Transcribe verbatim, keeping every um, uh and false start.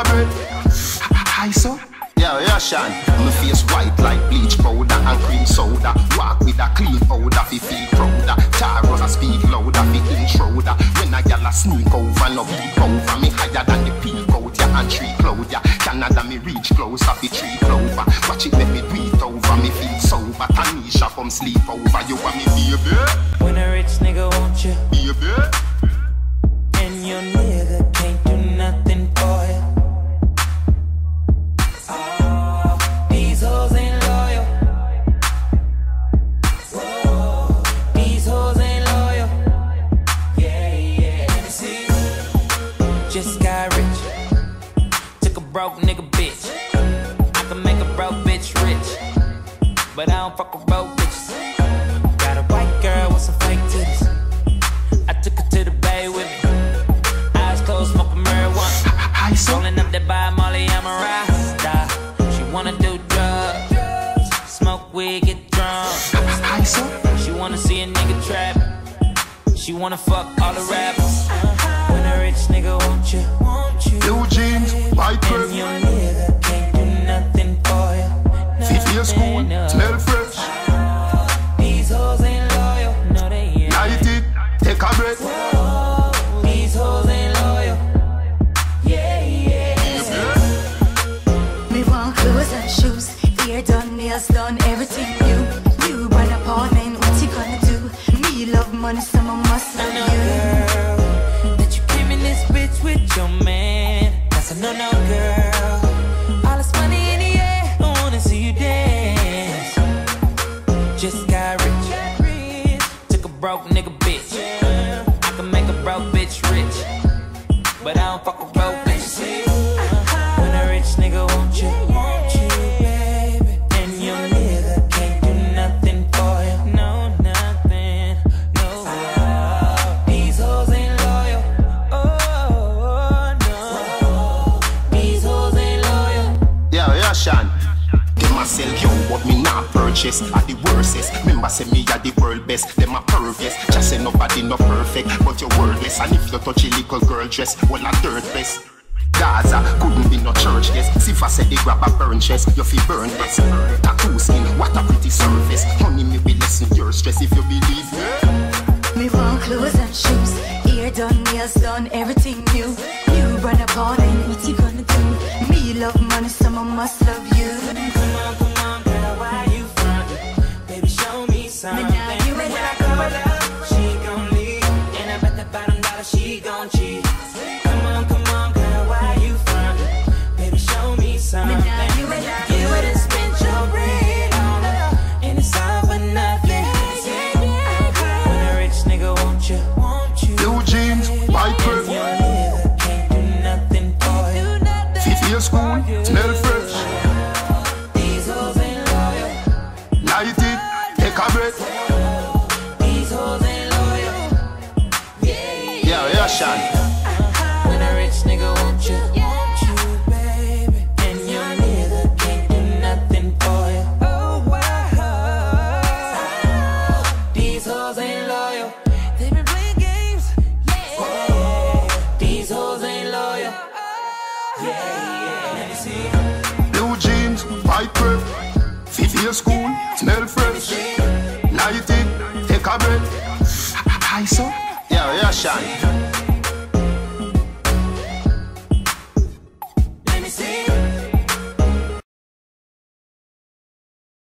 a breath. Hi, so. Yeah, yeah, Shan. My face white like bleach powder and cream soda. Walk with a clean powder, fi feel prouder. Taros a speak louder, fi intruder. When a gal a sneak over, no peep over. Me higher than the peak out, yeah, and tree cloud, yeah. Canada me reach closer, fi tree clover. Watch it, let me do it over, me feel sober. Tanisha come sleep over, you want me baby? When a rich nigga want you, baby, and your nigga can't do nothing for you. Just got rich, took a broke nigga bitch. I can make a broke bitch rich, but I don't fuck with broke bitches. Got a white girl with some fake titties. I took her to the bay with me. Eyes closed, smoking marijuana. Rolling up that by Molly, I'm a rasta. She wanna do drugs, smoke weed, get drunk. She wanna see a nigga trap. She wanna fuck all the rappers. When a rich nigga want you, want you. Blue jeans, white breath. And your nigga can't do nothing for you. Fit your school, no. Smell fresh. These hoes ain't loyal, no they ain't. Light it, take a breath. Whoa, these hoes ain't loyal. Yeah, yeah. Me want clothes and shoes, hair done, nails done, everything new. You buy an apartment, what you gonna do? Me love money, so I must love you. Girl, with your man, that's a no-no, girl. All this money in the air, I wanna see you dance. Just got rich, took a broke nigga bitch. I can make a broke bitch rich, but I don't fuck with broke bitches. When a rich nigga want you, want you, baby, and your nigga can't do nothing for you. No, nothing, no. These hoes ain't loyal. Shan. Them a sell you, but me not purchase. Are the worstest. Remember say me are the world best. Them a pervious. Just say nobody not perfect, but you're worthless. And if you touch a little girl dress, well a dirt best. Gaza couldn't be no church yes. Sifa said they grab a burn chest, you feel burn this. Tattoo skin, what a pretty surface. Honey, me will lessen your stress if you believe me. Me want clothes and shoes, hair done, nails done, everything new. You run a apartment, what you gonna do? Me love money, so I must love you. Come on, come on, girl, why you frontin'? Baby, show me something. But now you when I call up, she gon' leave, and I bet the bottom dollar she gon' cheat. Come on, come on, girl, why you frontin'? Baby, show me something. But now you and I, you wouldn't spend your bread on her, and it's all for nothing. When a rich nigga want you, want you. Blue jeans, white breath. Your nigga can't do nothing for you. Fit your school, smell fresh. These hoes ain't loyal. Light it, take a breath. These hoes ain't loyal. Yeah, yeah, yeah, Shan. When a rich nigga want you, want you, baby, and your nigga can't do nothing for you. Oh wow, these hoes ain't loyal. They been playing games. Yeah, these hoes ain't loyal. Yeah, yeah. Let me see. Blue jeans, white breath. Fit your school, smell fresh. Light it, take a breath. Hi, so. Yeah, yeah, Shan.